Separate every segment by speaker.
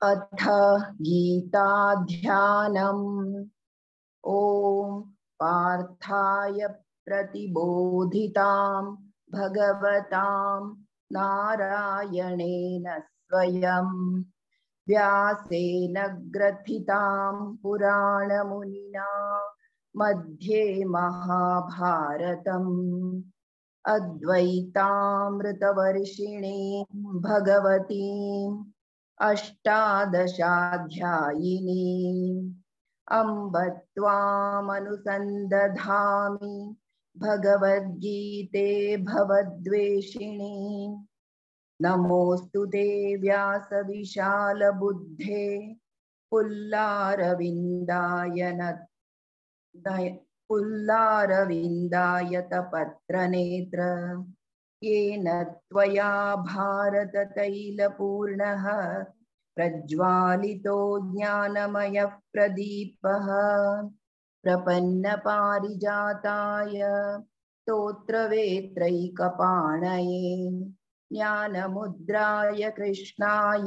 Speaker 1: अथ गीताध्यानम्। ॐ पार्थाय प्रतिबोधितां भगवतां नारायणेन स्वयं व्यासेन ग्रथितां पुराणमुनिना मध्ये महाभारतम् अद्वैतामृतवर्षिणीं भगवतीम् अष्टादशाध्यायिनीम् अम्ब त्वामनुसन्दधामि भगवद्गीते भवद्वेषिणी। नमोऽस्तु ते व्यासविशालबुद्धे पुल्लारविन्दायतपत्रनेत्र येन त्वया भारततैलपूर्णः प्रज्वालितो ज्ञानमयः प्रदीपः प्रपन्नपारिजाताय स्तोत्रवेत्रैकपाणये ज्ञानमुद्राय कृष्णाय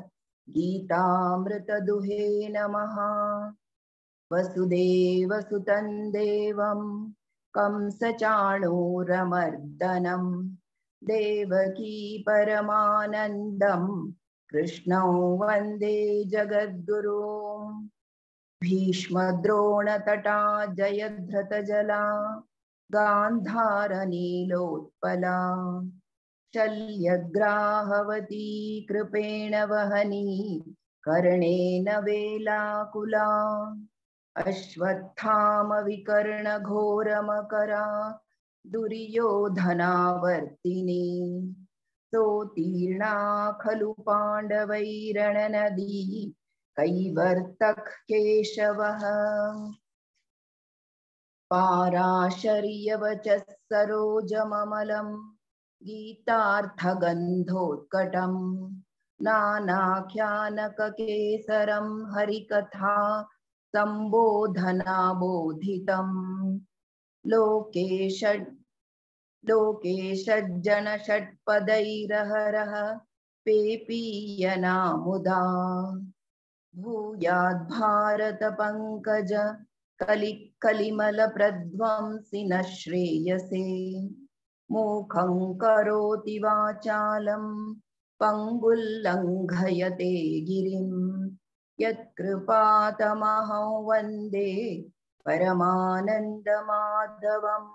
Speaker 1: गीतामृतदुहे नमः। वसुदेवसुतं देवं कंसचाणूरमर्दनं देवकी परमानन्दं कृष्णौ वन्दे जगद्गुरुं। भीष्मद्रोणतटा जयद्रथजला गान्धारनीलोत्पला शल्यग्राहवती कृपेण वहनी कर्णेन वेलाकुला अश्वत्थामविकर्णघोरमकरा दुर्योधनावर्तिनी सोत्तीर्णा खलु पाण्डवैरणनदी कैवर्तक केशवः पाराशर्यवचः सरोजममलं गीतार्थगन्धोत्कटं नानाख्यानककेसरं हरिकथा संबोधनाबोधितं लोके षड्जनषट्पदैरहरः पेपीयनामुदा भूयाद् पंकज कलिमलप्रध्वंसि न श्रेयसे मुखं करोति वाचालं पंगुल्लंघयते गिरिं यत्कृपातमहं वन्दे परमानन्दमाधवम्।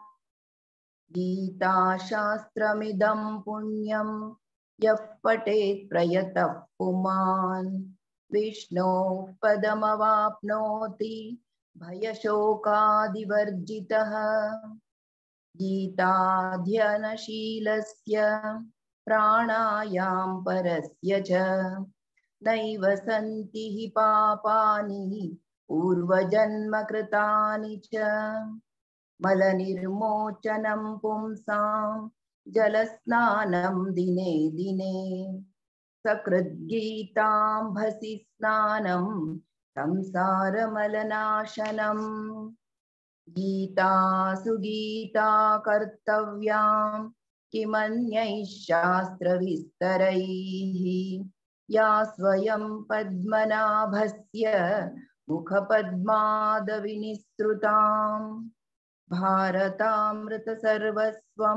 Speaker 1: गीताशास्त्रमिदं पुण्यं यः पठेत् प्रयतः पुमान् विष्णोः पदमवाप्नोति भयशोकादिवर्जितः। गीताध्ययनशीलस्य प्राणायां परस्य च नैव सन्ति हि पापानि पूर्वजन्मकृतानि च मलनिर्मोचनं पुंसां जलस्नानं दिने दिने सकृद्गीताम्भसि स्नानं संसारमलनाशनम्। गीता सुगीता कर्तव्यां किमन्यैः शास्त्रविस्तरैः या स्वयं पद्मनाभस्य मुखपद्मादविनिसृताम् भारतामृतसर्वस्वं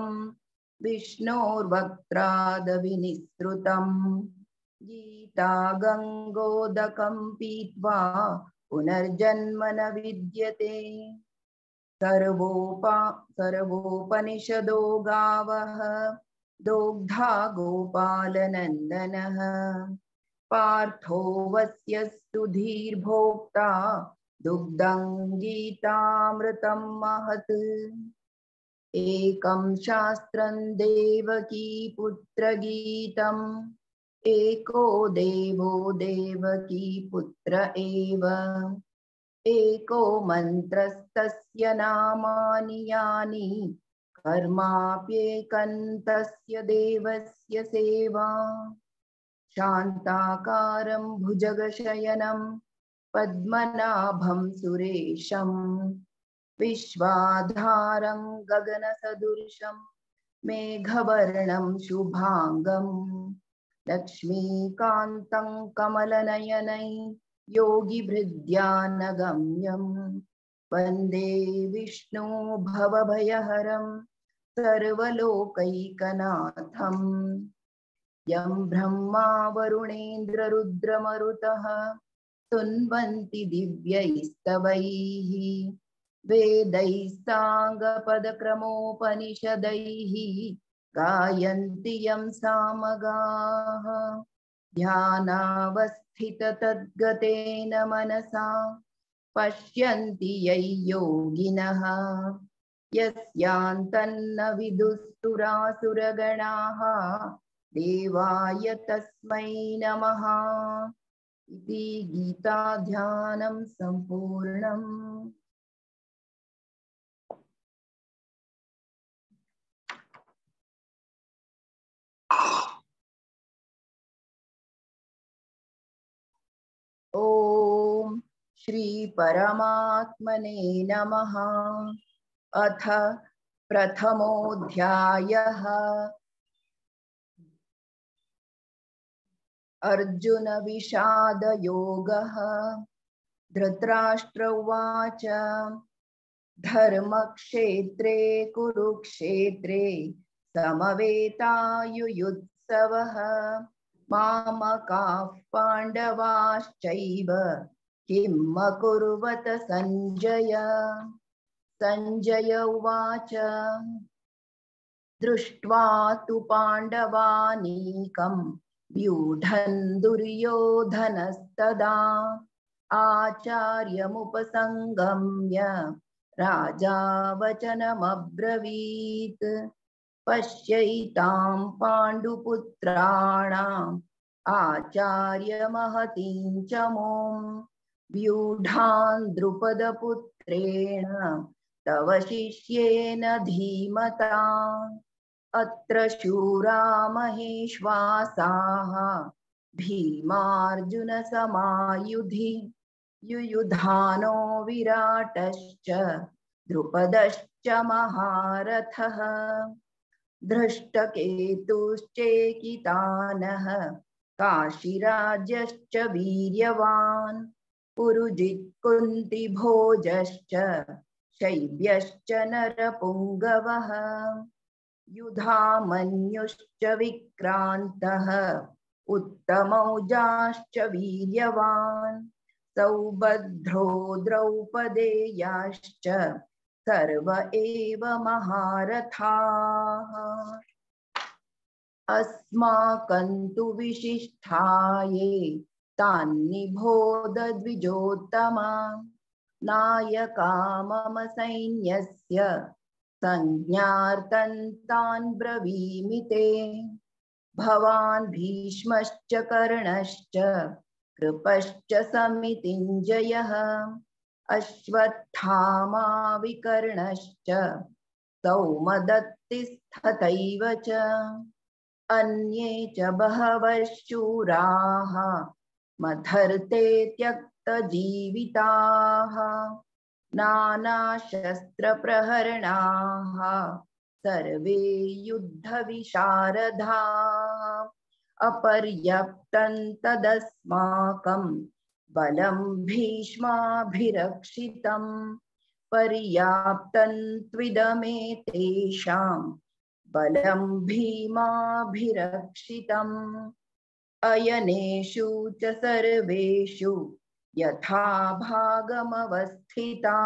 Speaker 1: विष्णोर्वक्त्रादविनिसृतं गीता गंगोदकं पीत्वा पुनर्जन्म न विद्यते। सर्वोपनिषदो गावः दोग्धा गोपालनन्दनः पार्थो वस्यस्तु धीर्भोक्ता दुग्धं गीतामृतं महत्। एकं शास्त्रं देवकी पुत्रगीतम् एको देवो देवकी पुत्र एव एको मन्त्रस्तस्य नामानि यानि कर्माप्येकन्तस्य देवस्य सेवा। शान्ताकारं भुजगशयनं पद्मनाभं सुरेशं विश्वाधारं गगनसदृशं मेघवर्णं शुभांगं लक्ष्मीकान्तं कमलनयनै योगिभृद्यानगम्यं वन्दे विष्णु भवभयहरं सर्वलोकैकनाथं यं ब्रह्मा वरुणेन्द्ररुद्रमरुतः स्तुन्वन्ति दिव्यैस्तवैः वेदैः साङ्गपदक्रमोपनिषदैः गायन्ति यं सामगाः ध्यानावस्थिततद्गतेन मनसा पश्यन्ति यै योगिनः यस्यान्तन्न विदुस्तुरासुरगणाः देवाय तस्मै नमः। इति गीताध्यानं सम्पूर्णम्। ओम श्री परमात्मने नमः। अथ प्रथमोऽध्यायः। अर्जुन विषाद योगः। धृतराष्ट्र उवाच धर्मक्षेत्रे कुरुक्षेत्रे समवेतायुयुत्सवः मामकाः पाण्डवाश्चैव किम् अकुर्वत संजय। संजय उवाच दृष्ट्वा तु पाण्डवानीकं व्यूढन् दुर्योधनस्तदा आचार्यमुपसंगम्य राजा वचनमब्रवीत् पश्यैतां पाण्डुपुत्राणाम् आचार्यमहतीं च मों व्यूढान् द्रुपदपुत्रेण तव शिष्येन धीमता अत्र शूरा महेश्वासाः भीमार्जुनसमायुधि युयुधानो विराटश्च द्रुपदश्च महारथः धृष्टकेतुश्चेकितानः काशीराजश्च वीर्यवान् पुरुजित् कुन्तिभोजश्च शैब्यश्च नरपुङ्गवः युधामन्युश्च विक्रान्तः उत्तमौजाश्च वीर्यवान् सौभद्रो द्रौपदेयाश्च सर्व एव महारथाः अस्माकं तु विशिष्टाये तान्निबोध द्विजोत्तमा नायका मम सैन्यस्य संज्ञार्थं तान् ब्रवीमि ते भवान् भीष्मश्च कर्णश्च कृपश्च समितिञ्जयः अश्वत्थामा विकर्णश्च सौमदत्तिस्तथैव च अन्ये च बहवः शूराः मदर्थे त्यक्तजीविताः नानाशस्त्रप्रहरणाः सर्वे युद्धविशारदाः अपर्याप्तं तदस्माकं बलं भीष्माभिरक्षितं पर्याप्तं त्विदमेतेषां बलं भीमाभिरक्षितम् अयनेषु च सर्वेषु यथा भागमवस्थिता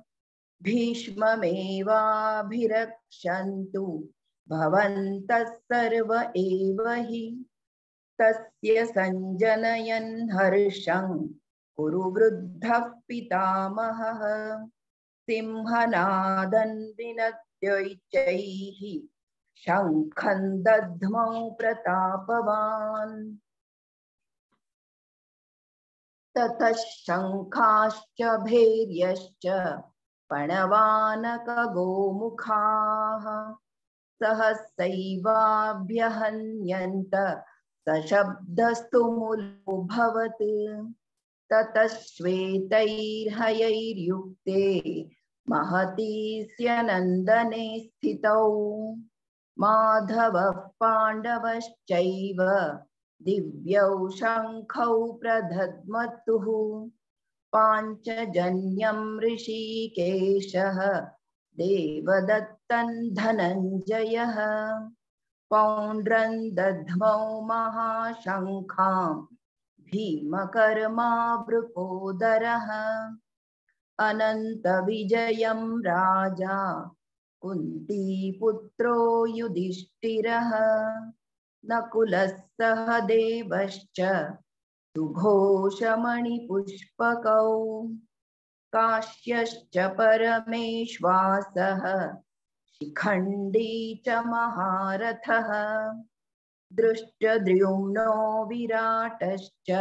Speaker 1: भीष्ममेवाभिरक्षन्तु भवन्तः सर्व एव हि तस्य संजनयन् हर्षं कुरु वृद्धः पितामहः सिंहनादं विनद्यैश्चैः शङ्खं दद्मौ प्रतापवान् ततः शङ्खाश्च भैर्यश्च पणवानकगोमुखाः सहसैवाभ्यहन्यन्त सशब्दस्तु मुलोऽभवत् ततः श्वेतैर्हयैर्युक्ते महती स्यनन्दने स्थितौ माधवः पाण्डवश्चैव दिव्यौ शङ्खौ प्रदध्मतुः पाञ्चजन्यं ऋषिकेशः देवदत्तं धनञ्जयः पौण्ड्रं दध्मौ महाशङ्खां भीमकर्मा वृकोदरः अनन्तविजयं राजा कुन्तीपुत्रो युधिष्ठिरः नकुलः सह देवश्च सुघोषमणिपुष्पकौ काश्यश्च परमेश्वासः शिखण्डी च महारथः दृष्टद्युम्नो विराटश्च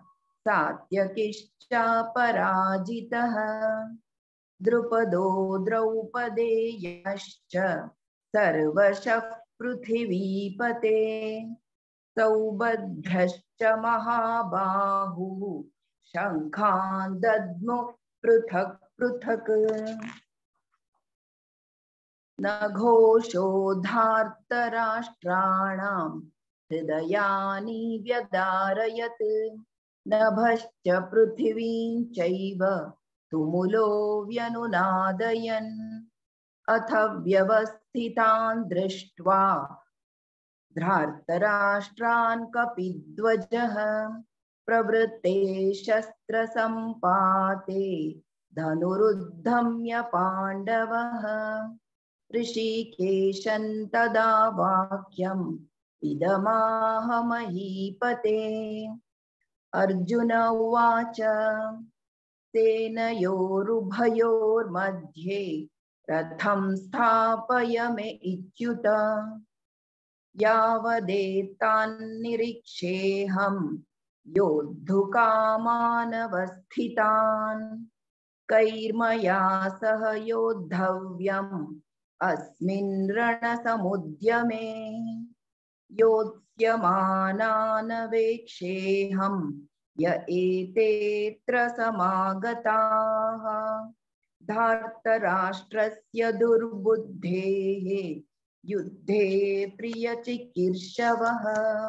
Speaker 1: सात्यकिश्चापराजितः द्रुपदो द्रौपदेयश्च सर्वशः पृथिवीपते सौभद्रश्च महाबाहुः शङ्खान् दद्मुः पृथक् पृथक् नघोषोधार्तराष्ट्राणां हृदयानि व्यदारयत् नभश्च पृथिवीं चैव तुमुलो व्यनुनादयन् अथ व्यवस्थितान् दृष्ट्वा धार्तराष्ट्रान् कपिध्वजः प्रवृत्ते शस्त्रसम्पाते धनुरुद्धम्य पाण्डवः ऋषिकेशं तदा वाक्यम् इदमाह महीपते अर्जुन उवाच सेनयोरुभयोर्मध्ये रथं स्थापय इच्युत यावदेतान्निरीक्षेऽहं योद्धुकामानवस्थितान् कैर्मया सह योद्धव्यम् अस्मिन् रणसमुद्यमे योत्स्यमानानवेक्षेऽहं य एतेऽत्र समागताः धार्तराष्ट्रस्य दुर्बुद्धेः युद्धे प्रियचिकीर्षवः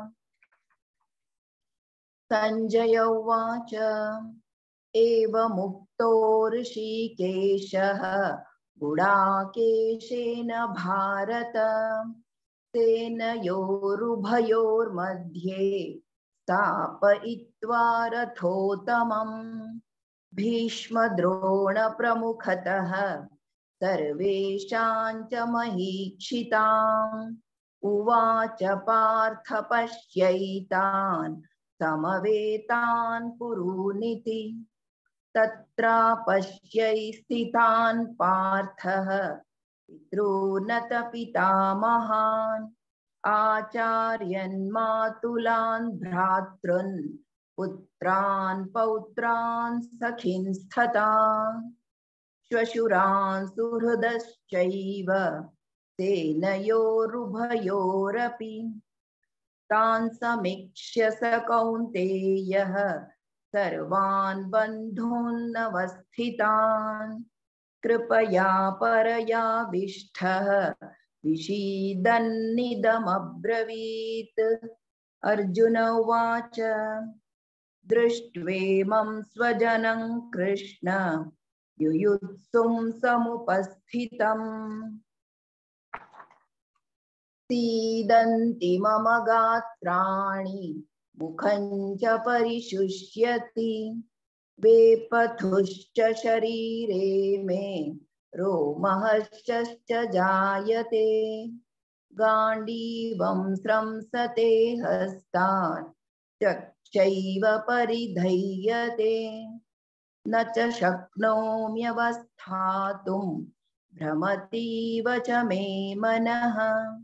Speaker 1: संजय उवाच एवमुक्तो ऋषिकेशः गुडाकेशेन भारत सेनयोरुभयोर्मध्ये स्थापयित्वा रथोत्तमम् भीष्मद्रोणप्रमुखतः सर्वेषां च महीक्षिताम् उवाच पार्थ पश्यैतान् समवेतान् कुरूनिति तत्रापश्यै स्थितान् पार्थः पितॄनत पितामहान् आचार्यन् मातुलान् भ्रातॄन् पुत्रान् पौत्रान् सखींस्तथा श्वशुरान् सुहृदश्चैव सेनयोरुभयोरपि तान् समीक्ष्य स कौन्तेयः सर्वान् बन्धूनवस्थितान् कृपया परयाविष्ठः विषीदन्निदमब्रवीत् अर्जुन उवाच दृष्ट्वेमं स्वजनं कृष्ण युयुत्सुं समुपस्थितम् सीदन्ति मम गात्राणि मुखं च परिशुष्यति वेपथुश्च शरीरे मे रोमहर्षश्च जायते गाण्डीवं स्रंसते हस्तात् चक्षैव परिधैयते न च शक्नोम्यवस्थातुं भ्रमतीव च मे मनः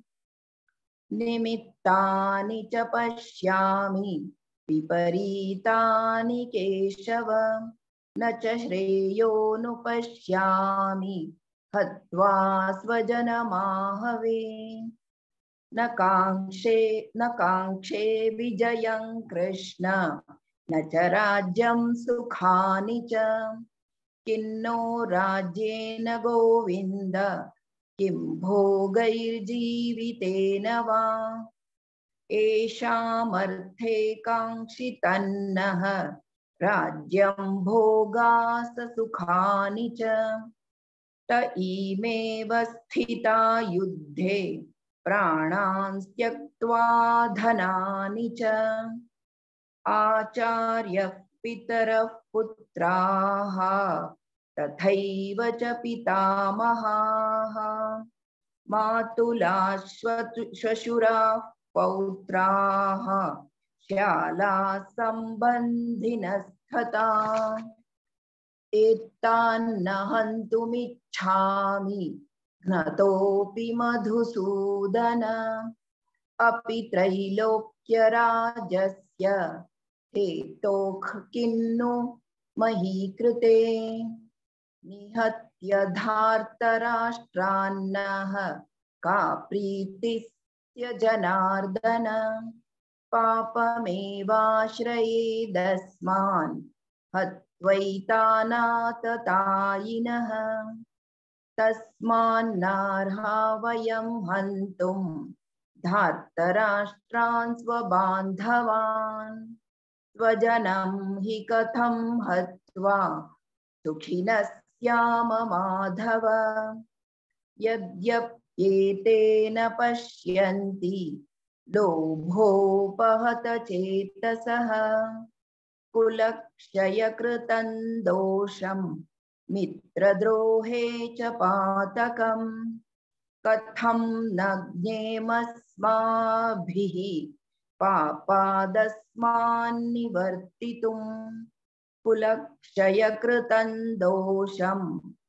Speaker 1: निमित्तानि च पश्यामि विपरीतानि केशव न च श्रेयोनुपश्यामि हत्वा स्वजनमाहवे न काङ्क्षे विजयं कृष्ण न च राज्यं सुखानि च किन्नो राज्येन गोविन्द किं भोगैर्जीवितेन वा येषामर्थे काङ्क्षितन्नः राज्यं भोगास सुखानि च त इमेव स्थिता युद्धे प्राणान् त्यक्त्वा धनानि च आचार्यः पितरः पुत्राः तथैव च पितामहाः मातुलाः श्वशुराः पौत्राः श्यालाः सम्बन्धिनस्तथा एतान्न हन्तुमिच्छामि घ्नतोऽपि मधुसूदन अपि त्रैलोक्यराजस्य हेतोः किन्नु महीकृते निहत्य धार्तराष्ट्रान्नः का प्रीतिस्य जनार्दन पापमेवाश्रयेदस्मान् हत्वैतानाततायिनः तस्मान्नार्हा वयं हन्तुं धार्तराष्ट्रान् स्वबान्धवान् स्वजनं हि कथं हत्वा सुखिनः स्याम माधव यद्यप्येतेन पश्यन्ति लोभोपहत चेतसः कुलक्षयकृतं दोषं मित्रद्रोहे च पातकम् कथं न ज्ञेमस्माभिः पापादस्मान्निवर्तितुं कुलक्षयकृतं दोषं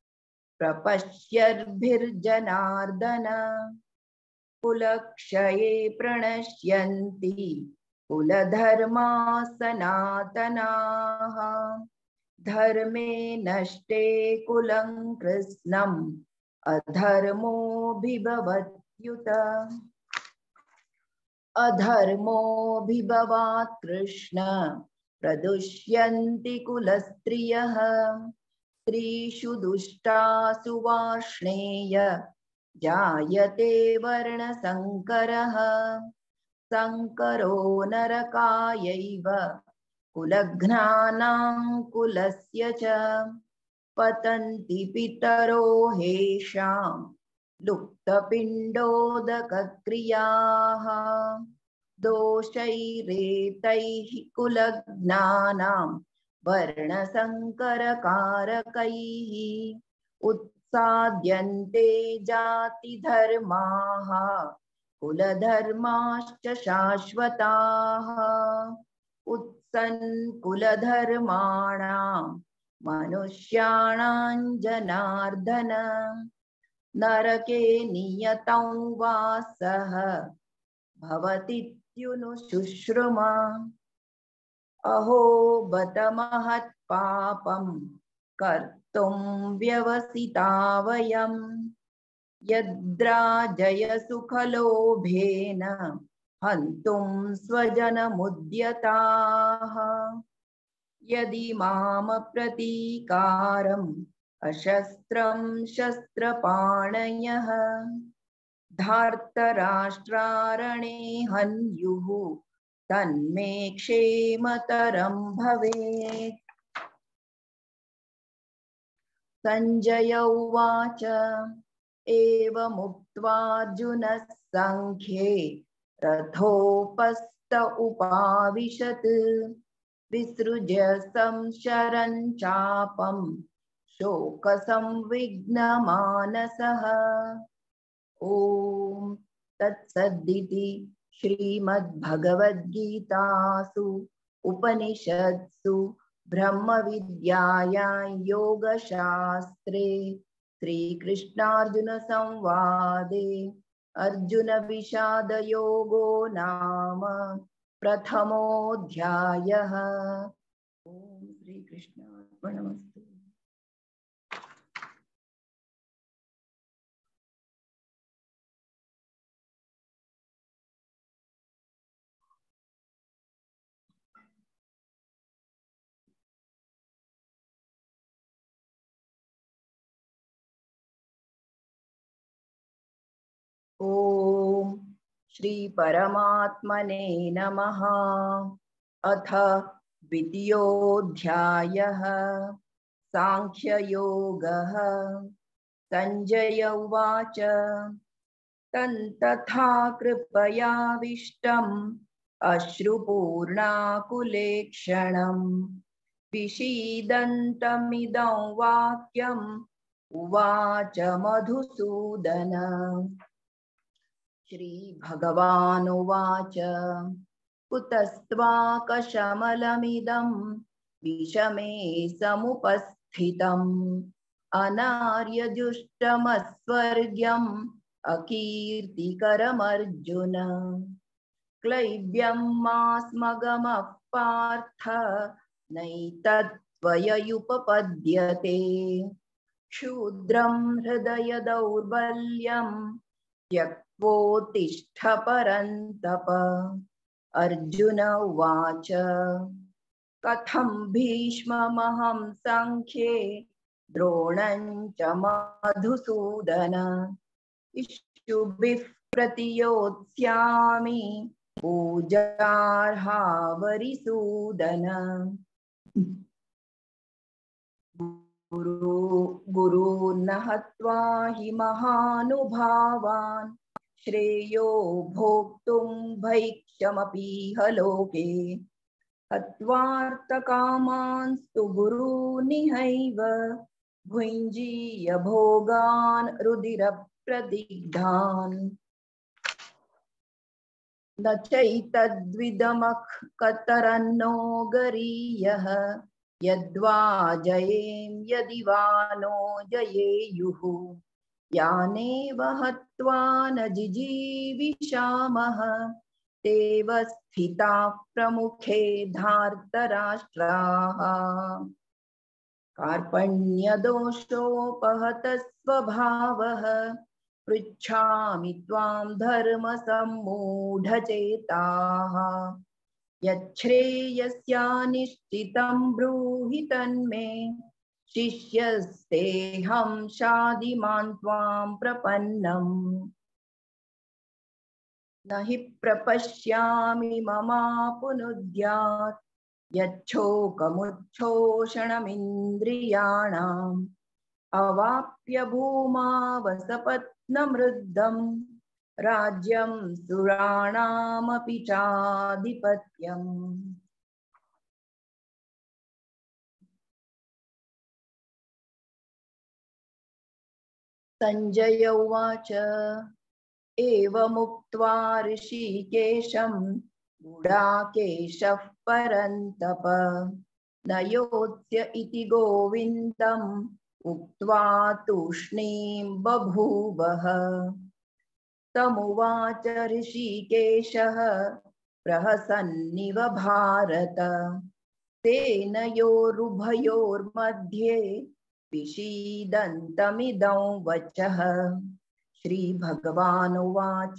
Speaker 1: प्रपश्यद्भिर्जनार्दन कुलक्षये प्रणश्यन्ति कुलधर्मा सनातनाः धर्मे नष्टे कुलं कृत्स्नम् अधर्मोऽभिभवत्युत अधर्मोऽभिभवात् कृष्ण प्रदुष्यन्ति कुलस्त्रियः स्त्रीषु दुष्टासु वार्ष्णेय जायते वर्णसङ्करः संकरो नरकायैव कुलघ्नानां कुलस्य च पतन्ति पितरो हेषां लुप्तपिण्डोदकक्रियाः दोषैरेतैः कुलघ्नानां वर्णसङ्करकारकैः उत्साद्यन्ते जातिधर्माः कुलधर्माश्च शाश्वताः उत्सन् कुलधर्माणां मनुष्याणां जनार्दन नरके नियतं वासः भवतीत्युनुशुश्रुमा अहो बत महत्पापं कर्तुं व्यवसिता वयं यद्राजयसुखलोभेन हन्तुं स्वजनमुद्यताः यदि मामप्रतीकारम् अशस्त्रं शस्त्रपाणयः धार्तराष्ट्रारणे हन्युः तन्मे क्षेमतरं भवेत् संजय उवाच एवमुक्त्वार्जुनः संख्ये रथोपस्थ उपाविशत् विसृज्य संशरं चापं शोकसंविघ्नमानसः ॐ तत्सदिति श्रीमद्भगवद्गीतासु उपनिषत्सु ब्रह्मविद्यायां योगशास्त्रे श्रीकृष्णार्जुन संवादे अर्जुन विषाद योगो नाम प्रथमोऽध्यायः। ओम श्री कृष्णार्पणमस्तु। ओम श्री परमात्मने नमः। अथ द्वितीयोऽध्यायः सांख्ययोगः। संजय उवाच तन्तथा कृपयाविष्टम् अश्रुपूर्णाकुलेक्षणम् विषीदन्तमिदं वाक्यम् उवाच मधुसूदन। श्रीभगवानुवाच कुतस्त्वाकशमलमिदं विषमे समुपस्थितम् अनार्यजुष्टमस्वर्ग्यम् अकीर्तिकरमर्जुन। क्लैब्यं मास्मगमः पार्थ नैतत्त्वययुपपद्यते क्षुद्रं हृदय दौर्बल्यं त्यक्त्वोत्तिष्ठ परन्तप। अर्जुन उवाच कथं भीष्ममहं संख्ये द्रोणं च मधुसूदन इष्टुभिः प्रतियोत्स्यामि पूजार्हा वरिसूदन। गुरून् हत्वा हि महानुभावान् श्रेयो भोक्तुं भैक्षमपीह लोके हत्वार्थकामांस्तु गुरूनिहैव भुञ्जीय भोगान् रुधिरप्रदिग्धान्। न चैतद्विदमः कतरन्नो गरीयः यद्वा जयेम यदि वा नो जयेयुः यानेव हत्वा न जिजीविषामः तेव स्थिताः प्रमुखे धार्तराष्ट्राः। कार्पण्यदोषोपहतः स्वभावः पृच्छामि त्वां धर्मसम्मूढचेताः यच्छ्रेयस्यानिश्चितं ब्रूहि तन्मे शिष्यस्तेऽहं शाधिमान् त्वां प्रपन्नम्। न हि प्रपश्यामि ममापुनुद्यात् यच्छोकमुच्छोषणमिन्द्रियाणाम् अवाप्य भूमावसपत्नमृद्धं राज्यं सुराणामपि चाधिपत्यम्। संजय उवाच एवमुक्त्वा ऋषिकेशं गुडाकेशः परन्तप न योत्स्य इति गोविन्दम् उक्त्वा तूष्णीं बभूवः। तमुवाच ऋषिकेशः प्रहसन्निव भारत तेनयोरुभयोर्मध्ये विषीदन्तमिदं वचः। श्रीभगवानुवाच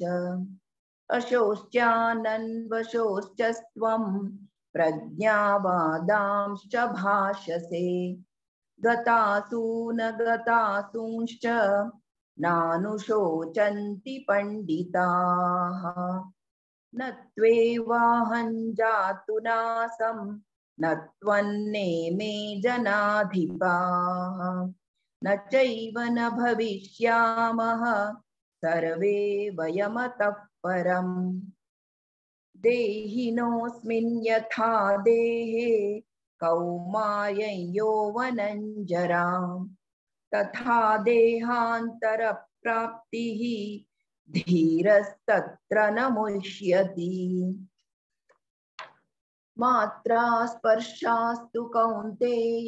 Speaker 1: अशोश्चानन्वशोश्च त्वं प्रज्ञावादांश्च भाषसे गतासून गतासूंश्च नानुशोचन्ति पंडिताः। न त्वेवाहं जातु नासं न त्वन्नेमे जनाधिपाः न चैव न भविष्यामः सर्वे वयमतः परम्। देहिनोऽस्मिन् यथा देहे कौमार्यं यौवनं जरा तथा देहान्तरप्राप्तिः धीरस्तत्र न मुह्यति। मात्रा स्पर्शास्तु कौन्तेय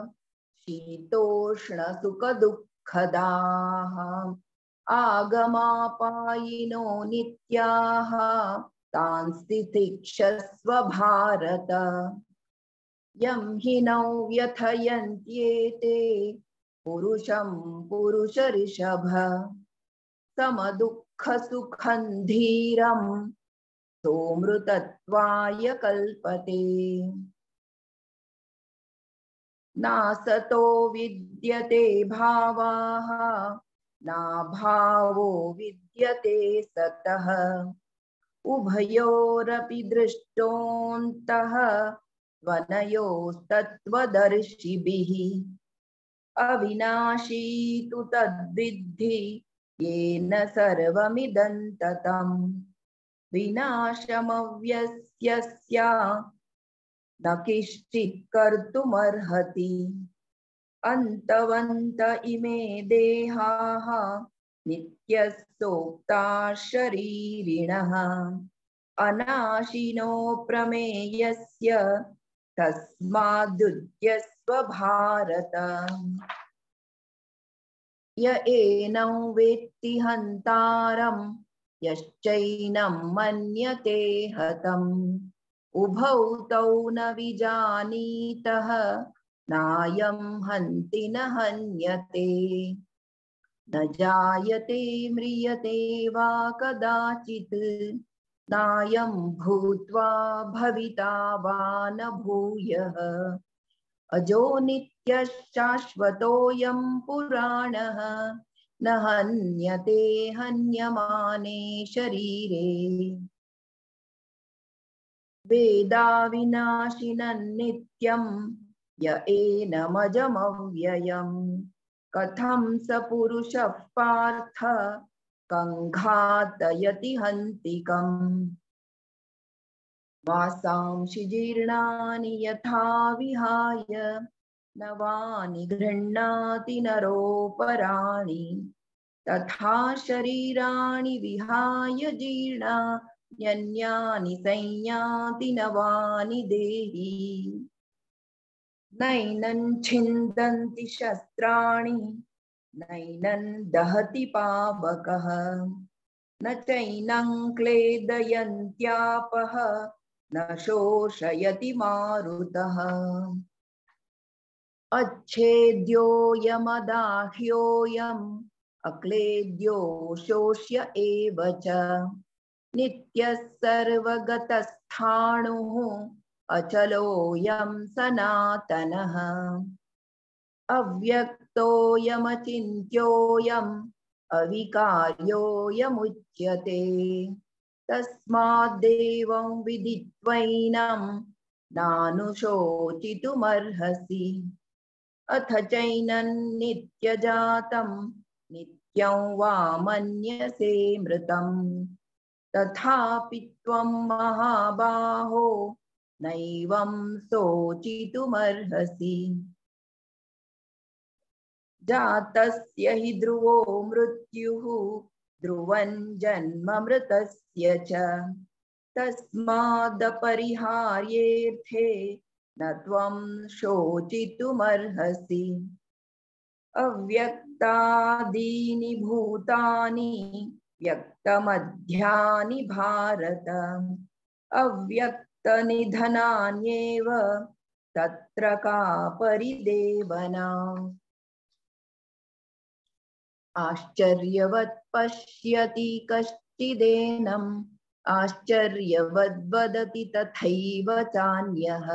Speaker 1: शीतोष्णसुखदुःखदाः आगमापायिनो नित्याः तान् तितिक्षस्व भारत। यं हि नौ व्यथयन्त्येते पुरुषं पुरुषऋषभ समदुःखसुखं धीरं सोऽमृतत्वाय कल्पते। नासतो विद्यते भावाः नाभावो विद्यते सतः उभयोरपि दृष्टोऽन्तः त्वनयोस्तत्त्वदर्शिभिः अविनाशी तु तद्विद्धि येन सर्वमिदं ततम् विनाशमव्यस्य स्या न किश्चित् कर्तुमर्हति अन्तवन्त इमे देहाः नित्यस्तोक्ता शरीरिणः अनाशिनो प्रमेयस्य तस्मादुद्यस्व भारत य एनं वेत्ति हन्तारं यश्चैनं मन्यते हतम् उभौ तौ न विजानीतः नायं हन्ति न हन्यते न जायते म्रियते वा कदाचित् नायं भूत्वा भविता वा न भूयः अजो नित्यः शाश्वतोऽयं पुराणः न हन्यते हन्यमाने शरीरे वेदाविनाशिनं नित्यं य एनमजमव्ययम् कथं स पुरुषः पार्थ कङ्घातयति हन्तिकम् वासांसि जीर्णानि यथा विहाय नवानि गृह्णाति नरोपराणि तथा शरीराणि विहाय जीर्णान्यन्यानि संयाति नवानि देहि नैनं छिन्दन्ति शस्त्राणि नैनं दहति पावकः न चैनं क्लेदयन्त्यापः न शोषयति मारुतः अच्छेद्योऽयमदाह्योऽयम् अक्लेद्यो शोष्य एव च नित्यः सर्वगतस्थाणुः अचलोऽयं सनातनः अव्यक्तोऽयमचिन्त्योऽयम् अविकार्योऽयमुच्यते तस्माद्देवं विदित्वैनं नानुशोचितुमर्हसि अथ चैनं नित्यजातं नित्यं वा मन्यसे मृतं तथापि त्वं महाबाहो नैवं शोचितुमर्हसि जातस्य हि ध्रुवो मृत्युः ध्रुवं जन्म मृतस्य च तस्मादपरिहार्येऽर्थे न त्वं शोचितुमर्हसि अव्यक्तादीनि भूतानि व्यक्तमध्यानि भारत अव्यक्तनिधनान्येव तत्र का परिदेवना आश्चर्यवत् पश्यति कश्चिदेनम् आश्चर्यवद् वदति तथैव चान्यः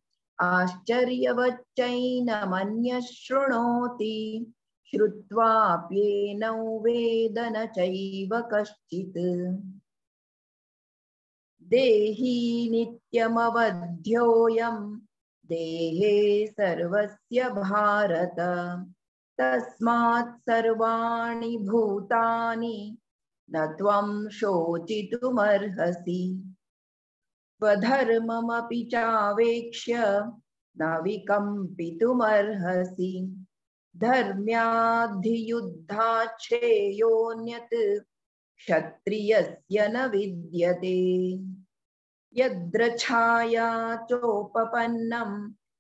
Speaker 1: आश्चर्यवच्चैनमन्यः शृणोति श्रुत्वाप्येनौ वेद न चैव कश्चित् देही नित्यमवध्योऽयं देहे सर्वस्य भारत तस्मात् सर्वाणि भूतानि न त्वं शोचितुमर्हसि स्वधर्ममपि चावेक्ष्य न विकम्पितुमर्हसि धर्म्याद्धियुद्धात् श्रेयोऽन्यत् क्षत्रियस्य न विद्यते यद्र छाया चोपपन्नं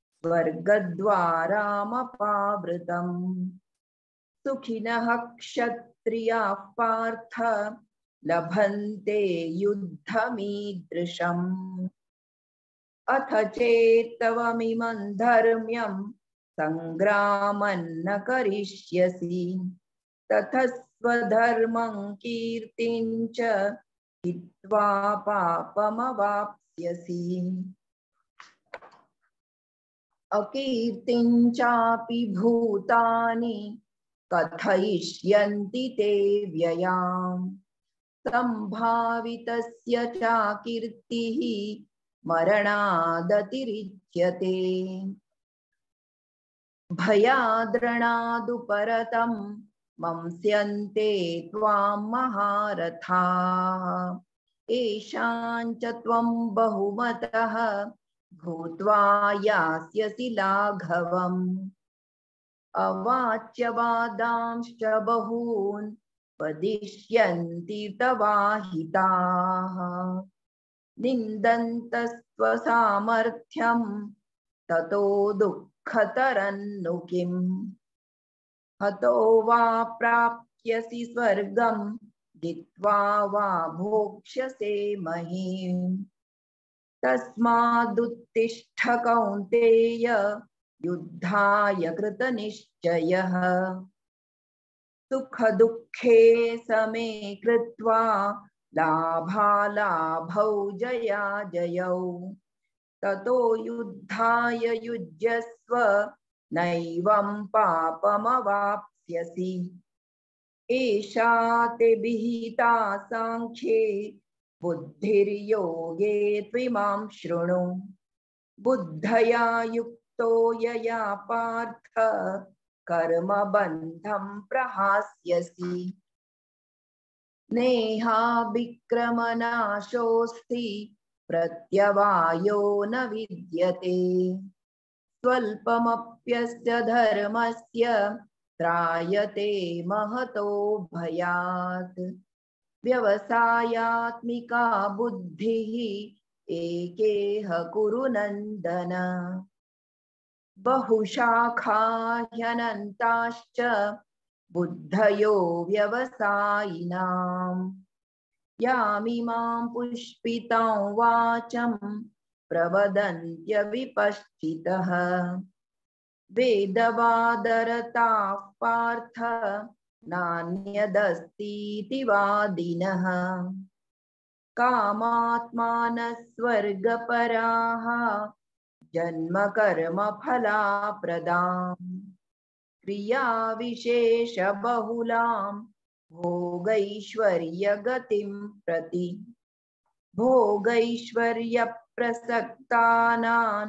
Speaker 1: स्वर्गद्वारामपावृतम् सुखिनः क्षत्रियाः पार्थ लभन्ते युद्धमीदृशम् अथ चेत्तवमिमं धर्म्यं संग्रामन्न करिष्यसि ततः स्वधर्मं कीर्तिं च हित्वा पापमवाप्स्यसि अकीर्तिं चापि भूतानि कथयिष्यन्ति ते व्ययाम् संभावितस्य च कीर्तिः मरणादतिरिच्यते। भयाद्रणादुपरतं मंस्यन्ते त्वां महारथाः। येषां च त्वं बहुमतः भूत्वा यास्यसि लाघवम्। अवाच्यवादांश्च बहून् वदिष्यन्ति तवाहिताः। निन्दन्तस्त्वसामर्थ्यं ततो दुःखतरन्नु किम्। हतो वा प्राप्स्यसि स्वर्गं जित्वा वा भोक्ष्यसे महीम्। तस्मादुत्तिष्ठ कौन्तेय युद्धाय कृतनिश्चयः। सुखदुःखे समे कृत्वा लाभालाभौ जयाजयौ। ततो युद्धाय युज्यस्व नैवं पापमवाप्स्यसि। एषा ते विहिता सांख्ये बुद्धिर्योगे त्विमां शृणु। बुद्धया युक्तो यया पार्थ कर्मबन्धं प्रहास्यसि। नेहाभिक्रमनाशोऽस्ति प्रत्यवायो न विद्यते। स्वल्पमप्यस्य धर्मस्य त्रायते महतो भयात्। व्यवसायात्मिका बुद्धिः एकेह कुरु नन्दन। बहुशाखा ह्यनन्ताश्च बुद्धयो व्यवसायिनाम्। यामिमां पुष्पितां वाचं प्रवदन्त्यविपश्चितः। वेदवादरताः पार्थ नान्यदस्तीति वादिनः। कामात्मानः स्वर्गपराः जन्म कर्म फलाप्रदाम्। क्रियाविशेषबहुलां भोगैश्वर्यगतिं प्रति। भोगैश्वर्यप्रसक्तानां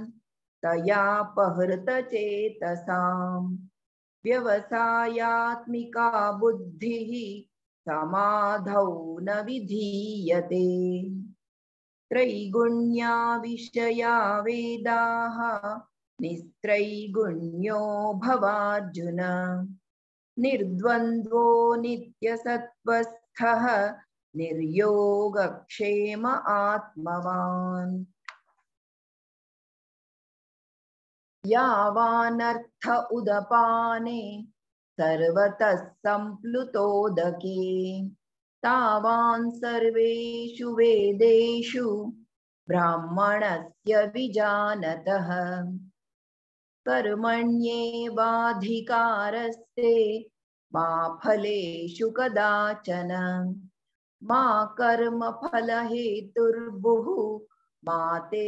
Speaker 1: तयापहृतचेतसां। व्यवसायात्मिका बुद्धिः समाधौ न विधीयते। त्रैगुण्या विषया वेदाः निस्त्रैगुण्यो भवार्जुन। निर्द्वन्द्वो नित्यसत्त्वस्थः निर्योगक्षेम आत्मवान्। यावानर्थ उदपाने सर्वतः सम्प्लुतोदके तावान् सर्वेषु वेदेषु ब्राह्मणस्य विजानतः। कर्मण्येवाधिकारस्ते मा फलेषु कदाचन। मा कर्मफलहेतुर्भुः मा ते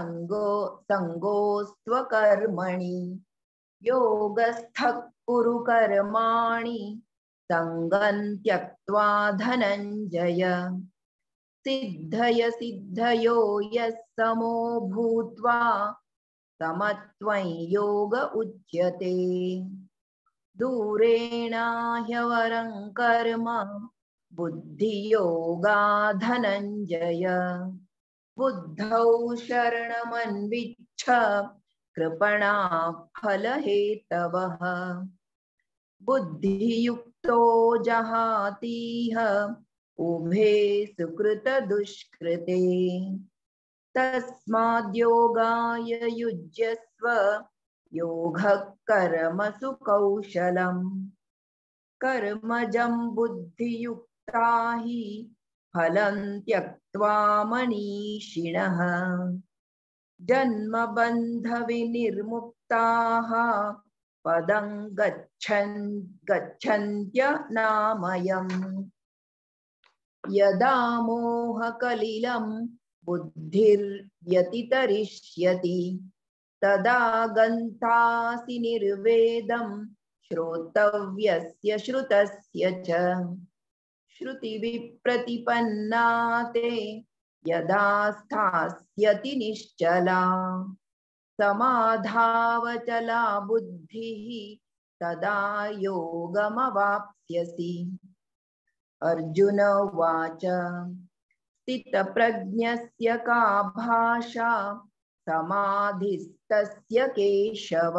Speaker 1: सङ्गोऽस्त्वकर्मणि। योगस्थः कुरु कर्माणि सङ्गं त्यक्त्वा धनञ्जय। सिद्धय सिद्धयो यः समो भूत्वा समत्वं योग उच्यते। दूरेण ह्यवरं कर्म बुद्धियोगा धनञ्जय। बुद्धौ शरणमन्विच्छ कृपणाः फलहेतवः। बुद्धियुक्तो जहातीह उभे सुकृतदुष्कृते। तस्माद्योगाय युज्यस्व योगः कर्मसु कौशलम्। कर्मजं बुद्धियुक्ता हि फलं त्यक्त्वा मनीषिणः। जन्मबन्धविनिर्मुक्ताः पदं गच्छन्त्यनामयम्। यदा मोहकलिलं बुद्धिर्व्यतितरिष्यति तदा गन्तासि निर्वेदं श्रोतव्यस्य श्रुतस्य च। श्रुतिविप्रतिपन्ना ते यदा स्थास्यति निश्चला समाधावचला बुद्धिः तदा योगमवाप्स्यसि। अर्जुन उवाच स्थितप्रज्ञस्य का भाषा समाधिस्तस्य केशव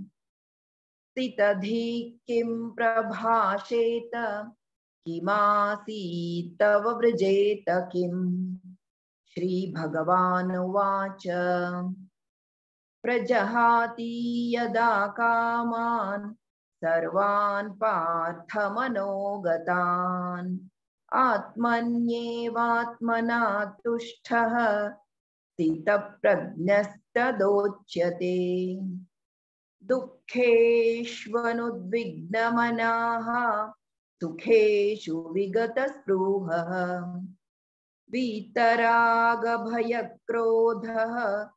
Speaker 1: स्थितधि किं प्रभाषेत किमासीत् तव व्रजेत किम्। श्रीभगवानुवाच प्रजहाति यदा कामान् सर्वान् पार्थमनोगतान् आत्मन्येवात्मना तुष्टः स्थितप्रज्ञस्तदोच्यते। दुःखेष्वनुद्विग्नमनाः सुखेषु विगतस्पृहः वीतरागभयक्रोधः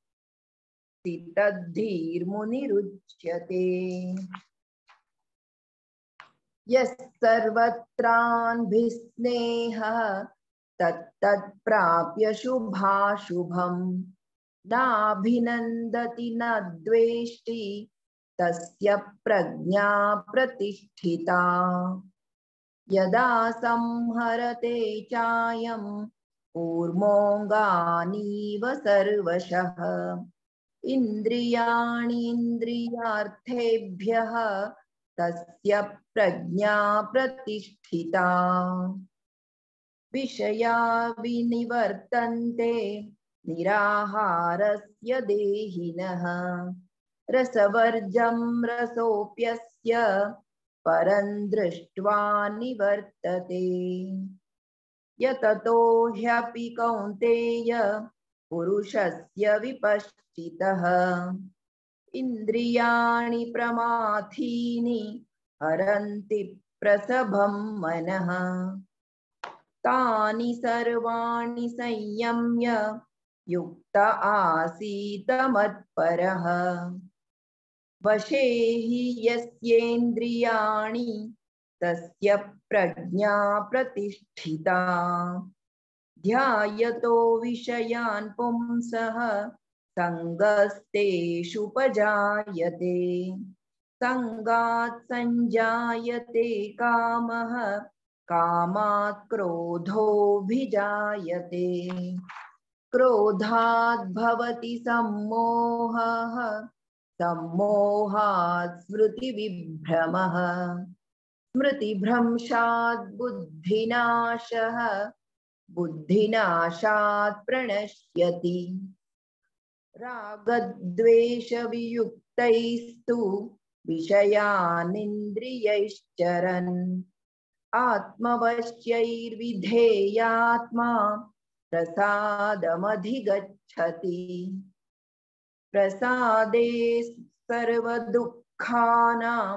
Speaker 1: स्थितधीर्मुनिरुच्यते। यः सर्वत्रान्भिस्नेहः तत्तत्प्राप्य शुभाशुभम् नाभिनन्दति न द्वेष्टि तस्य प्रज्ञा प्रतिष्ठिता। यदा संहरते चायं कूर्मोऽङ्गानीव सर्वशः इन्द्रियाणीन्द्रियार्थेभ्यः तस्य प्रज्ञा प्रतिष्ठिता। विषया विनिवर्तन्ते निराहारस्य देहिनः रसवर्जं रसोऽप्यस्य परं दृष्ट्वा निवर्तते। यततो ह्यपि कौन्तेय पुरुषस्य विपश्चितः इन्द्रियाणि प्रमाथीनि हरन्ति प्रसभं मनः तानि सर्वाणि संयम्य युक्त आसीत मत्परः वशे हि यस्येन्द्रियाणि तस्य प्रज्ञा प्रतिष्ठिता। ध्यायतो विषयान् पुंसः सङ्गस्तेषुपजायते सङ्गात् सञ्जायते कामः कामात् क्रोधोऽभिजायते क्रोधात् भवति सम्मोहः सम्मोहात् स्मृतिविभ्रमः स्मृतिभ्रंशात् बुद्धिनाशः बुद्धिनाशात् प्रणश्यति। रागद्वेषवियुक्तैस्तु विषयानिन्द्रियैश्चरन् आत्मवश्यैर्विधेयात्मा प्रसादमधिगच्छति। प्रसादे सर्वदुःखानां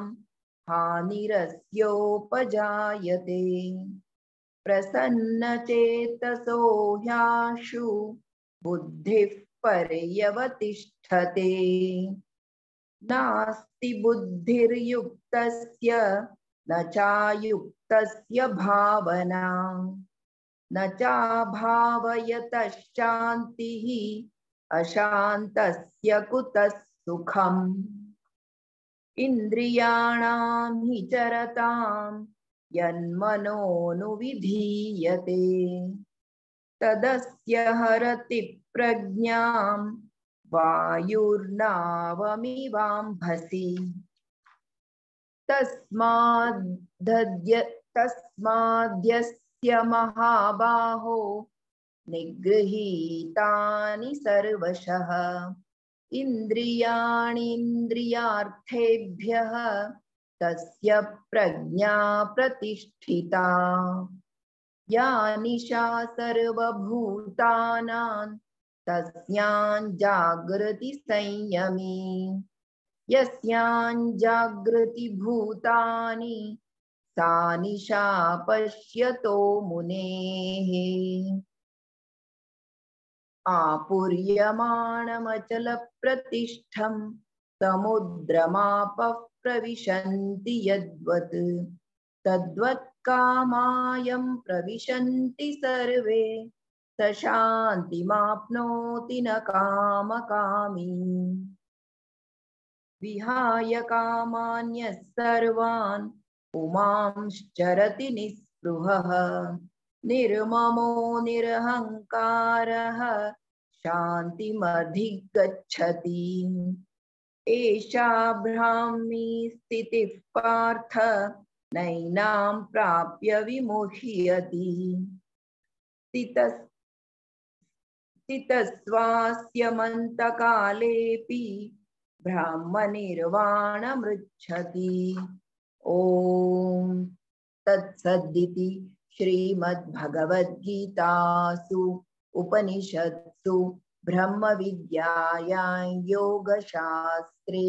Speaker 1: हानिरस्योपजायते प्रसन्नचेतसो ह्याशु बुद्धिः पर्यवतिष्ठते। नास्ति बुद्धिर्युक्तस्य न चायुक्तस्य भावना न चाभावयतश्चान्तिः अशान्तस्य कुतः सुखम्। इन्द्रियाणां हि चरतां यन्मनोनुविधीयते तदस्य हरति प्रज्ञां वायुर्नावमिवाम्भसि। तस्माद्यस्य महाबाहो निगृहीतानि सर्वशः इन्द्रियाणीन्द्रियार्थेभ्यः तस्य प्रज्ञा प्रतिष्ठिता। या निशा सर्वभूतानां तस्यां जागृति संयमी यस्यां जागृति भूतानि सा निशा पश्यतो मुनेः। आपूर्यमाणमचलप्रतिष्ठं समुद्रमापः प्रविशन्ति यद्वत् तद्वत् यत्कामायं प्रविशन्ति सर्वे स शान्तिमाप्नोति न कामकामी विहाय कामान्यः सर्वान् पुमांश्चरति निःस्पृहः निर्ममो निरहङ्कारः शान्तिमधिगच्छति एषा ब्राह्मी स्थितिः पार्थ नैनां प्राप्य विमुह्यति स्थितस्वास्यमन्तकालेऽपि ब्रह्मनिर्वाणमृच्छति। ॐ तत्सदिति श्रीमद्भगवद्गीतासु उपनिषत्सु ब्रह्मविद्यायां योगशास्त्रे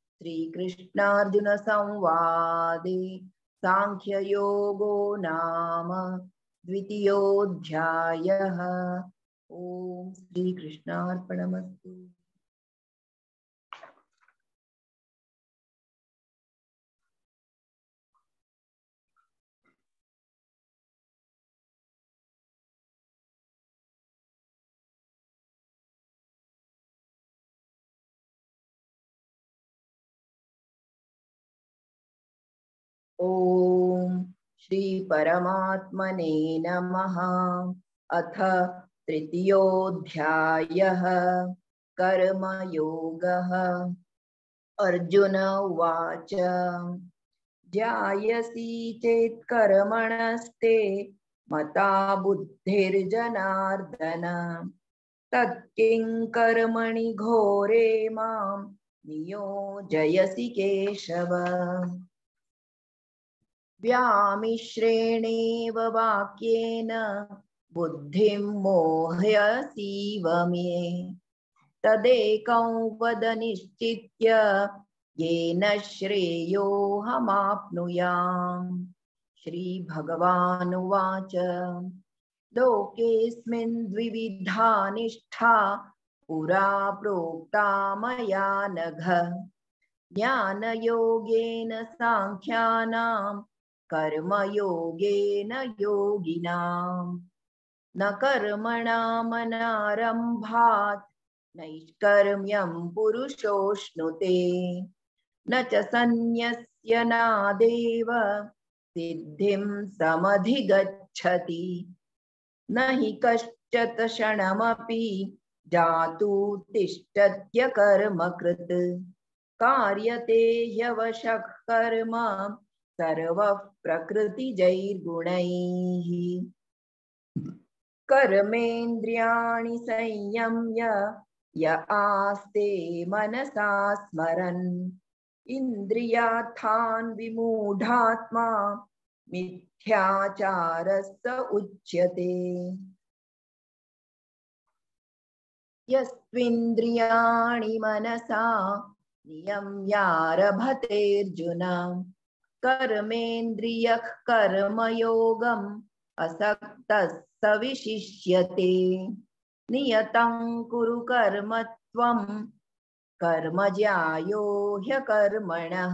Speaker 1: श्रीकृष्णार्जुनसंवादे सांख्ययोगो नाम द्वितीयोऽध्यायः। ओम श्री कृष्णार्पणमस्तु। ओम श्री परमात्मने नमः। अथ तृतीयोऽध्यायः कर्मयोगः। अर्जुन उवाच ध्यायसि चेत् कर्मणस्ते मता बुद्धिर्जनार्दन तत्किं कर्मणि घोरे मां नियोजयसि केशव। व्यामिश्रेणेव वाक्येन बुद्धिं मोहयसीव मे तदेकं वद निश्चित्य येन श्रेयोऽहमाप्नुयाम्। श्रीभगवानुवाच लोकेऽस्मिन् द्विविधा निष्ठा पुरा प्रोक्ता मया नघ ज्ञानयोगेन साङ्ख्यानां कर्मयोगेन योगिनाम्। न कर्मणामनारम्भात् नैष्कर्म्यं पुरुषोऽश्नुते न च सन्न्यस्य नादेव सिद्धिं समधिगच्छति। न हि कश्चित् क्षणमपि जातु तिष्ठत्य कर्मकृत् कार्यते ह्यवशः कर्म सर्वः प्रकृतिजैर्गुणैः। कर्मेन्द्रियाणि संयम्य य आस्ते मनसा स्मरन् इन्द्रियार्थान् विमूढात्मा मिथ्याचारस्य उच्यते। यस्त्विन्द्रियाणि मनसा नियम्यारभतेऽर्जुन कर्मेन्द्रियः कर्मयोगम् असक्तः स विशिष्यते। नियतं कुरु कर्म त्वं कर्म ज्यायो ह्यकर्मणः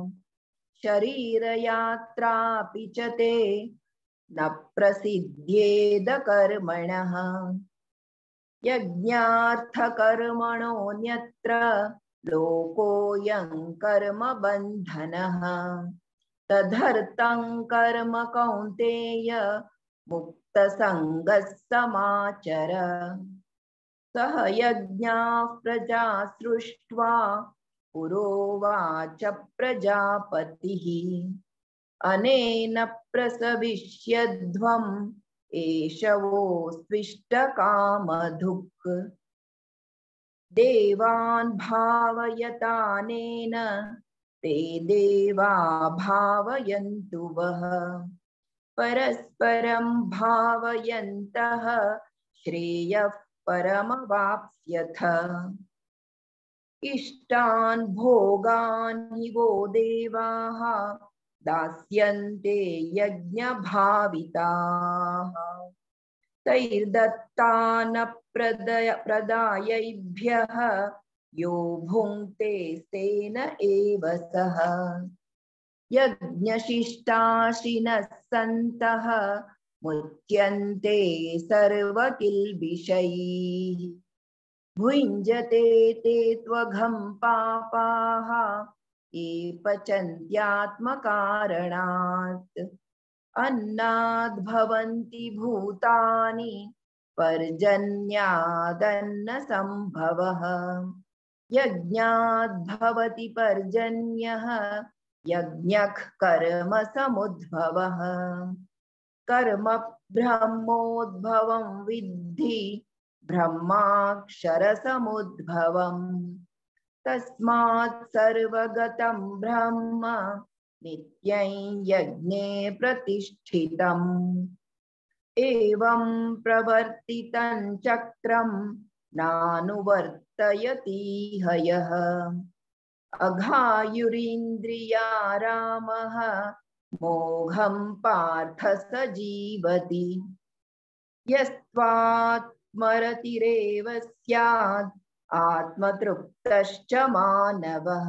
Speaker 1: शरीरयात्रापि च ते न प्रसिद्ध्येद कर्मणः। यज्ञार्थकर्मणोऽन्यत्र लोकोऽयं कर्म बन्धनः तदर्थं कर्म कौन्तेय मुक्तसङ्गः समाचर। सह यज्ञाः प्रजा सृष्ट्वा पुरोवाच प्रजापतिः अनेन प्रसविष्यध्वम् एषवोऽस्त्विष्टकामधुक्। देवान् भावयतानेन ते देवा भावयन्तु वः परस्परं भावयन्तः श्रेयः परमवाप्स्यथ। इष्टान् भोगान् हि वो देवाः दास्यन्ते यज्ञभाविताः तैर्दत्तान् प्रदायैभ्यः यो भुङ्क्ते तेन एव सः। यज्ञशिष्टाशिनः सन्तः मुच्यन्ते सर्वकिल्बिषैः भुञ्जते ते त्वघं पापाः ये पचन्त्यात्मकारणात् अन्नाद् भवन्ति भूतानि पर्जन्यादन्न संभवः यज्ञाद् भवति पर्जन्यः यज्ञः कर्म समुद्भवः कर्म ब्रह्मोद्भवं विद्धि ब्रह्माक्षर समुद्भवम् तस्मात् सर्वगतं ब्रह्म नित्यं यज्ञे प्रतिष्ठितम् एवं प्रवर्तितं चक्रं नानुवर्तयति हयः अघायुरिन्द्रिया रामः मोघं पार्थ स जीवति यस्त्वात्मरतिरेव स्यात् आत्मतृप्तश्च मानवः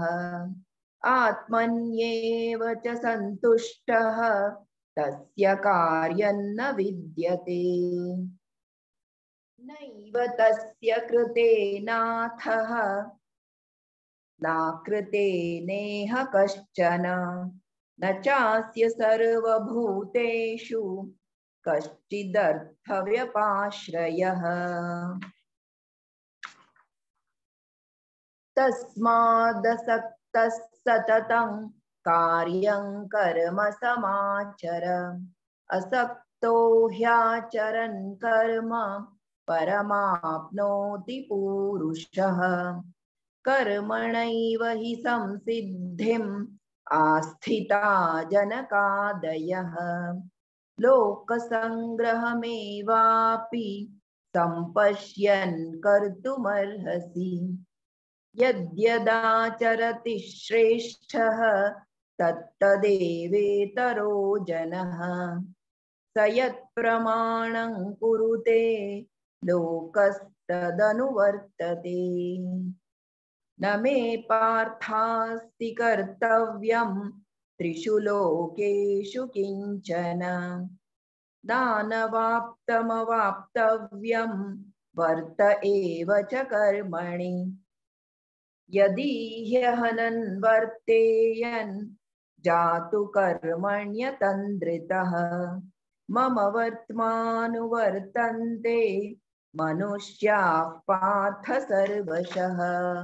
Speaker 1: आत्मन्येव च सन्तुष्टः तस्य कार्यं न विद्यते नैव तस्य कृतेनाथः नाकृते नेह कश्चन न चास्य सर्वभूतेषु कश्चिदर्थव्यपाश्रयः तस्मादसक्तः सततं कार्यं कर्म समाचर असक्तो ह्याचरन् कर्म परमाप्नोति पूरुषः कर्मणैव हि संसिद्धिम् आस्थिता जनकादयः लोकसंग्रहमेवापि सम्पश्यन् कर्तुमर्हसि यद्यदाचरति श्रेष्ठः तत्तदेवेतरो जनः स यत्प्रमाणं कुरुते लोकस्तदनुवर्तते न मे पार्थास्ति कर्तव्यं त्रिषु लोकेषु किंचन नानवाप्तमवाप्तव्यं वर्त एव च कर्मणि यदि ह्यहनन् वर्तेयन् जातु कर्मण्यतन्द्रितः मम वर्त्मानुवर्तन्ते मनुष्याः पार्थ सर्वशः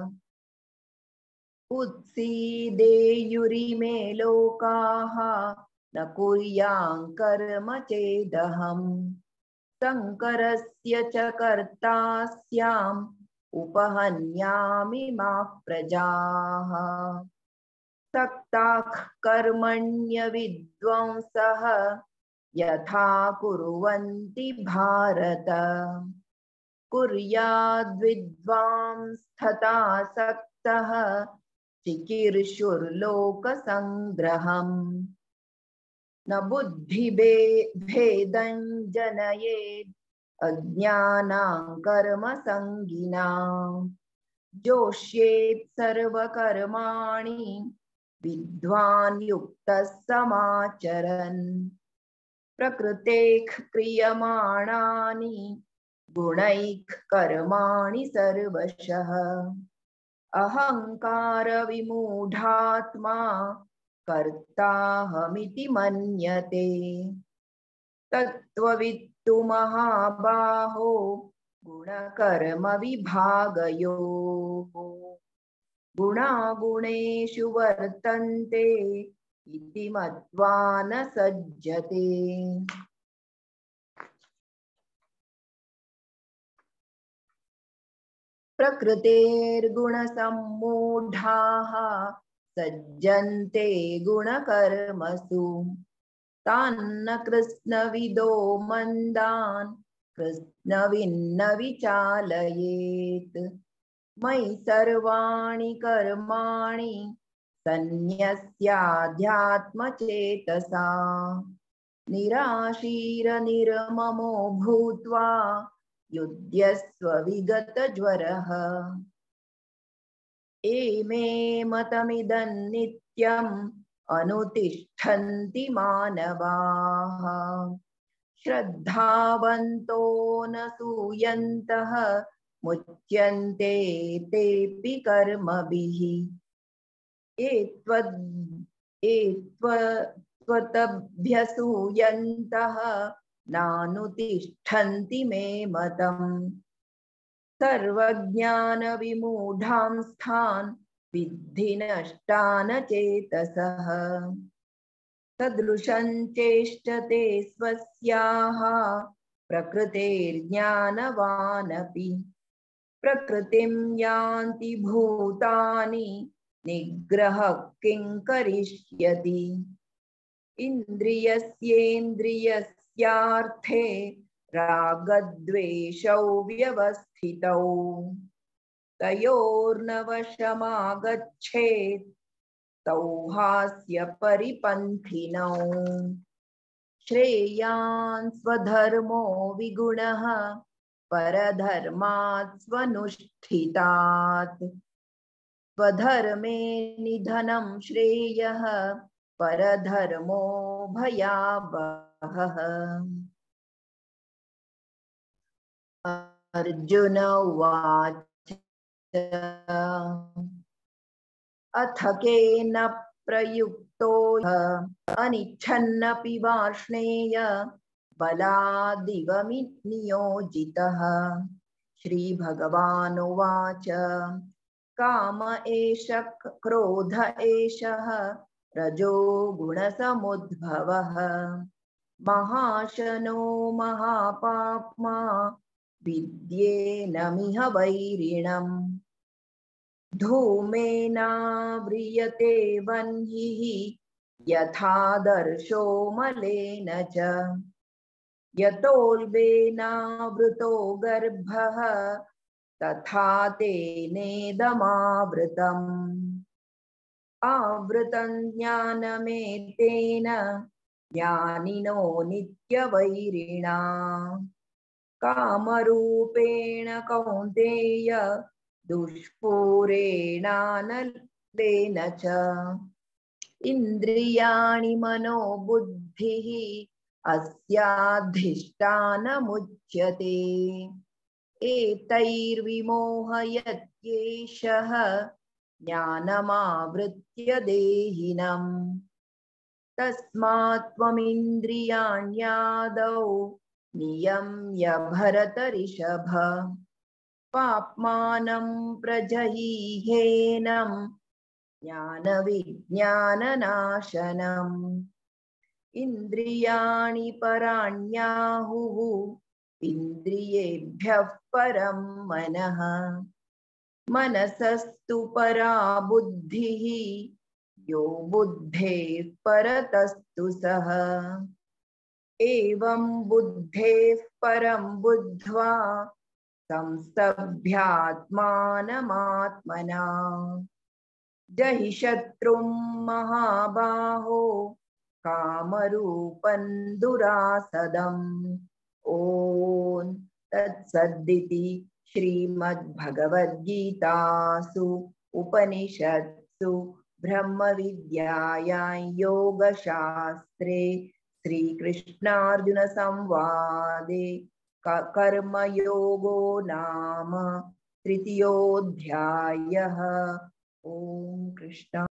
Speaker 1: उत्सीदेयुरिमे लोकाः न कुर्यां कर्म चेदहम् शङ्करस्य च कर्ता स्याम् उपहन्यामि मा प्रजाः सक्ताः कर्मण्य विद्वांसः यथा कुर्वन्ति भारत कुर्याद्विद्वांस्तथा सक्तः चिकीर्षुर्लोकसंग्रहम् न बुद्धिभेदं जनयेत् अज्ञानां कर्मसंगिनां जोष्येत् सर्वकर्माणि विद्वान् युक्तः समाचरन् प्रकृतेः क्रियमाणानि गुणैः कर्माणि सर्वशः अहंकार विमूढात्मा कर्ताहमिति मन्यते तत्त्ववित्तु महाबाहो गुणकर्म विभागयोः गुणागुणेषु वर्तन्ते इति मत्वा न सज्जते प्रकृतेर्गुणसम्मूढाः सज्जन्ते गुणकर्मसु तान्न कृत्स्नविदो मन्दान् कृत्स्नविन्न विचालयेत् मयि सर्वाणि कर्माणि सन्न्यस्याध्यात्मचेतसा निराशीरनिर्ममो भूत्वा युध्यस्व विगतज्वरः एमे मतमिदं नित्यं अनुतिष्ठन्ति मानवाः श्रद्धावन्तो न सूयन्तः मुच्यन्ते तेऽपि कर्मभिः त्वतभ्यसूयन्तः नानुतिष्ठन्ति मे मतम् सर्वज्ञानविमूढांस्तान् विद्धि नष्टान चेतसः सदृशं चेष्टते स्वस्याः प्रकृतेर्ज्ञानवानपि प्रकृतिं यान्ति भूतानि निग्रह किं करिष्यति इन्द्रियस्येन्द्रियस्यार्थे रागद्वेषौ व्यवस्थितौ तयोर्न वशमागच्छेत् तौ हास्य परिपन्थिनौ श्रेयान् स्वधर्मो विगुणः परधर्मात् स्वनुष्ठितात् स्वधर्मे निधनं श्रेयः परधर्मो भयावहः अर्जुन उवाच अथ केन प्रयुक्तो अनिच्छन्नपि वार्ष्णेय बलादिव नियोजितः श्रीभगवानुवाच काम एष क्रोध एषः रजो गुणसमुद्भवः महाशनो महापाप्मा विद्येनमिह वैरिणम् धूमेनाव्रियते वह्निः यथादर्शो मलेन च यतोल्बेनावृतो गर्भः तथा तेनेदमावृतम् आवृतं ज्ञानमेतेन ज्ञानिनो नित्यवैरिणा कामरूपेण कौन्तेय दुष्पूरेणानलेन च इन्द्रियाणि मनोबुद्धिः अस्याधिष्ठानमुच्यते एतैर्विमोहयत्येषः ज्ञानमावृत्य देहिनम् तस्मात् त्वमिन्द्रियाण्यादौ नियम्य भरतऋषभ पाप्मानं प्रजहीहेनं ज्ञानविज्ञाननाशनम् इन्द्रियाणि पराण्याहुः इन्द्रियेभ्यः परं मनः मनसस्तु परा बुद्धिः यो बुद्धेः परतस्तु सः एवं बुद्धेः परं बुद्ध्वा संस्तभ्यात्मानमात्मना जहि शत्रुं महाबाहो कामरूपं दुरासदम् ॐ तत्सदिति श्रीमद्भगवद्गीतासु उपनिषत्सु ब्रह्मविद्यायां योगशास्त्रे श्रीकृष्णार्जुन संवादे कर्मयोगो नाम तृतीयोऽध्यायः। ॐ कृष्ण।